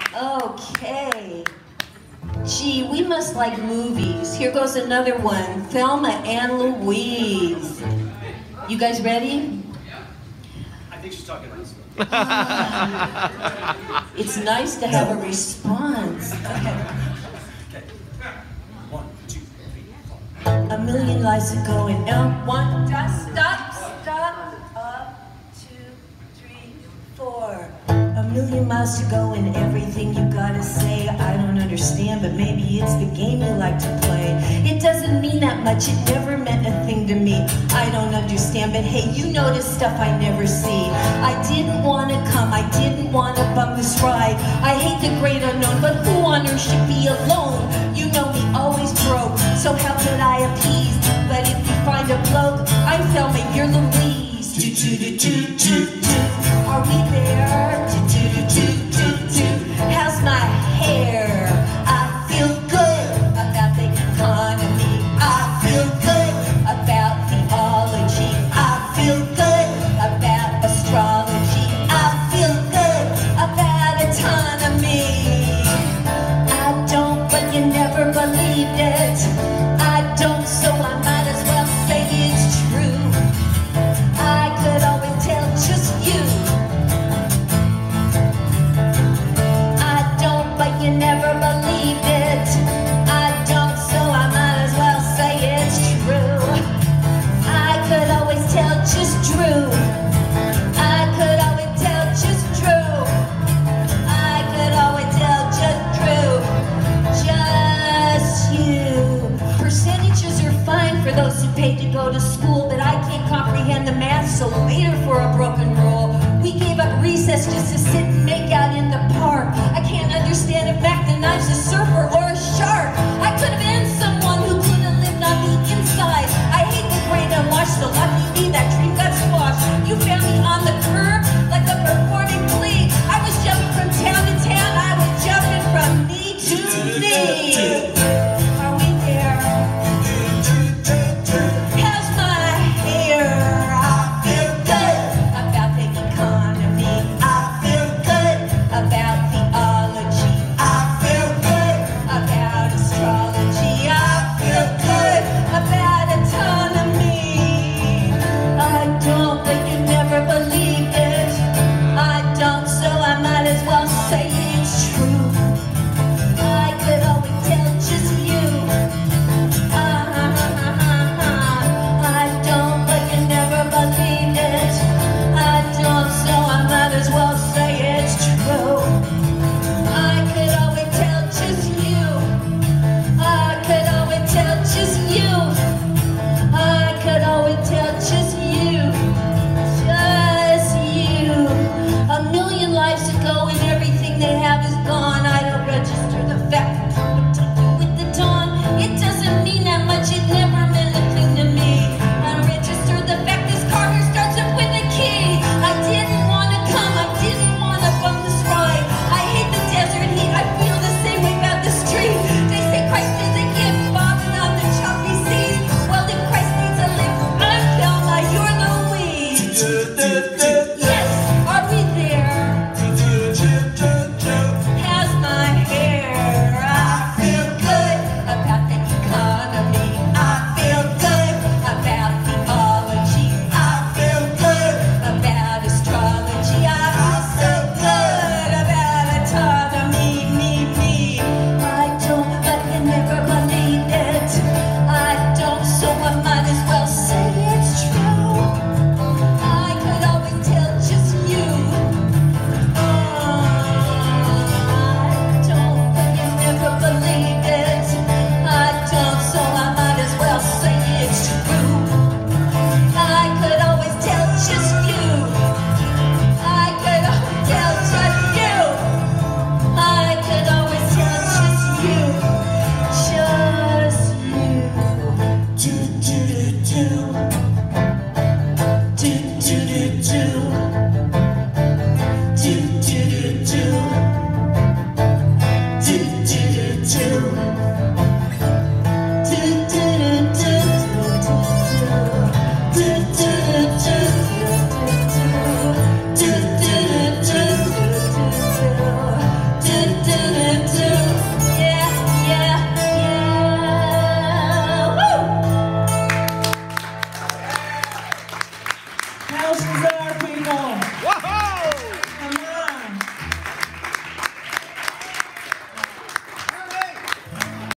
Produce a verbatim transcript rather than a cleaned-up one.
Okay. Gee, we must like movies. Here goes another one. Thelma and Louise. You guys ready? I think she's talking about us. Uh, it's nice to have a response. Okay. One, two, three, four. A million lives ago and now one. Just stop, stop. Up, two, three, four. A million miles to go and everything you gotta say I don't understand, but maybe it's the game you like to play. It doesn't mean that much, it never meant a thing to me. I don't understand, but hey, you notice stuff I never see. I didn't want to come, I didn't want to bum this ride. I hate the great unknown, but who on earth should be alone? You know me, always broke, so how could I appease? But if you find a bloke, I'm Thelma, you're Louise. Do do do do do do. Are we there? Do do do do do do. How's my hair? I feel good about the economy. I feel good about theology. I feel good about astrology. I feel good about autonomy. I don't, but you never believed it. I don't, so I might as well say it's true. I could always tell just you. I don't, but you never believed it. I don't, so I might as well say it's true. I could always tell just true. I could always tell just true. I could always tell just true. Just you. Percentages are fine for those who paid to go to school, but I can't comprehend the math, so later for a broken rule. We gave up recess just to sit and make out in the park. I can't understand if back the knife's a surfer or a shark. I could have been someone who could have lived on the inside. I hate the great unwashed, so lucky me, that dream got squashed. You found me on the curb like a performing plea. I was jumping from town to town, I was jumping from knee to knee. Are we there? How's my hair? I feel good about the economy. I feel good about theology. I feel good about astrology. I feel good about autonomy. I don't, but you never believed it. I don't, so I might as well say it's true. I could always tell just you. I don't, but you never believed it. I don't, so I might as well say it's true. I could always tell just you. I could always tell just you. I could always tell just you. Just you. A million lives ago and everything they have is gone. I don't register the fact that I'm taking with the dawn. It doesn't mean that much, it never meant a thing to me. I register the fact this car here starts up with a key. I didn't want to come, I didn't want to bum this ride. I hate the desert heat, I feel the same way about the street. They say Christ is a gift, bobbing on the choppy seas. Well, if Christ needs a lift, I'm Thelma, you're Louise. Yes, are we there? emotions